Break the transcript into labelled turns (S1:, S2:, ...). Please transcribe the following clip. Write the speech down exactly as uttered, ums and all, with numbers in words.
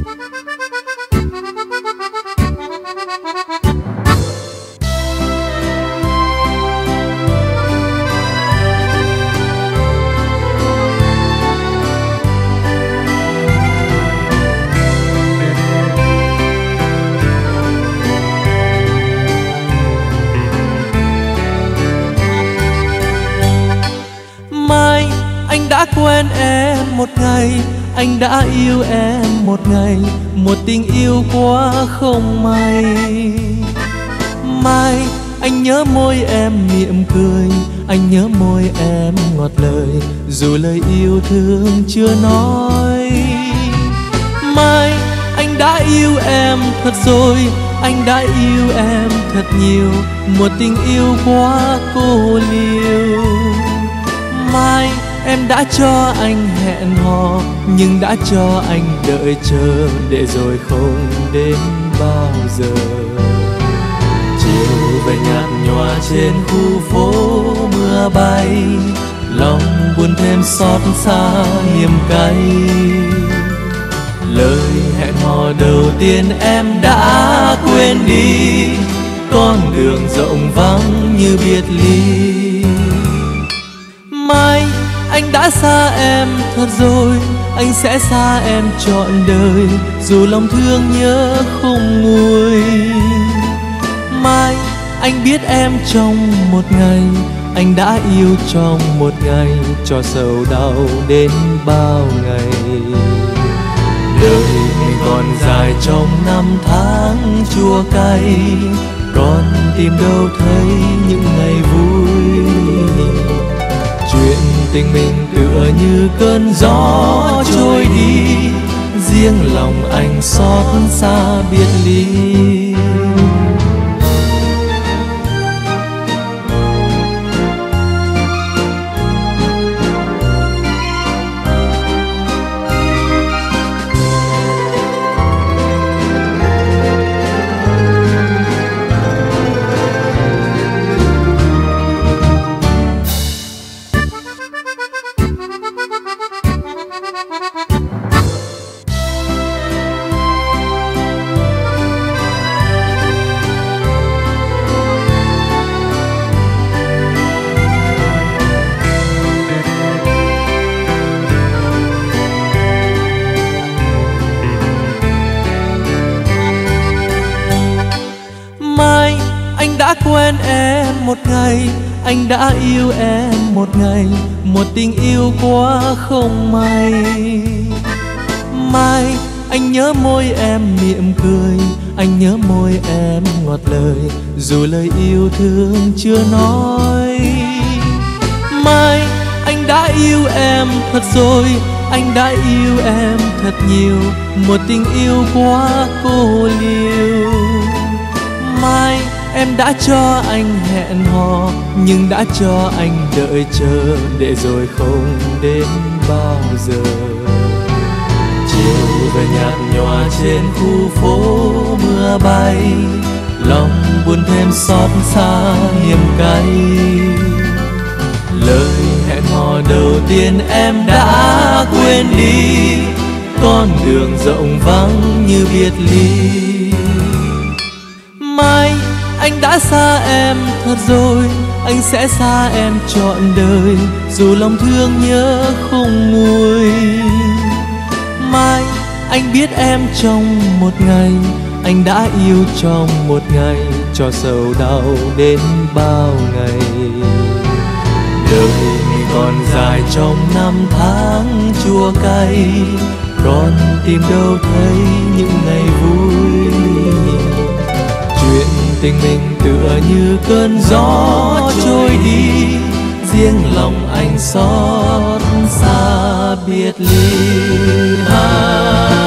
S1: Anh đã quen em một ngày, anh đã yêu em một ngày, một tình yêu quá không may. Mai anh nhớ môi em mỉm cười, anh nhớ môi em ngọt lời, dù lời yêu thương chưa nói. Mai anh đã yêu em thật rồi, anh đã yêu em thật nhiều, một tình yêu quá cô liêu. Mai em đã cho anh hẹn hò, nhưng đã cho anh đợi chờ, để rồi không đến bao giờ. Chiều về nhạt nhòa trên khu phố mưa bay, lòng buồn thêm xót xa hiểm cay. Lời hẹn hò đầu tiên em đã quên đi, con đường rộng vắng như biệt ly. Mai anh đã xa em thật rồi, anh sẽ xa em trọn đời, dù lòng thương nhớ không nguôi. Mai anh biết em trong một ngày, anh đã yêu trong một ngày, cho sầu đau đến bao ngày. Đời mình còn dài trong năm tháng chua cay, còn tìm đâu thấy những ngày vui. Chuyện tình mình tựa như cơn gió trôi đi, riêng lòng anh xót xa biệt ly. Anh đã quen em một ngày, anh đã yêu em một ngày, một tình yêu quá không may. Mai anh nhớ môi em mỉm cười, anh nhớ môi em ngọt lời, dù lời yêu thương chưa nói. Mai anh đã yêu em thật rồi, anh đã yêu em thật nhiều, một tình yêu quá cô liêu. Mai em đã cho anh hẹn hò, nhưng đã cho anh đợi chờ, để rồi không đến bao giờ. Chiều về nhạt nhòa trên khu phố mưa bay, lòng buồn thêm xót xa hiểm cay. Lời hẹn hò đầu tiên em đã quên đi, con đường rộng vắng như biệt ly. Mai anh đã xa em thật rồi, anh sẽ xa em trọn đời, dù lòng thương nhớ không nguôi. Mai anh biết em trong một ngày, anh đã yêu trong một ngày, cho sầu đau đến bao ngày. Đời mình còn dài trong năm tháng chua cay, còn tìm đâu thấy những ngày vui. Chuyện tình mình tựa như cơn gió trôi đi, riêng lòng anh xót xa biệt ly.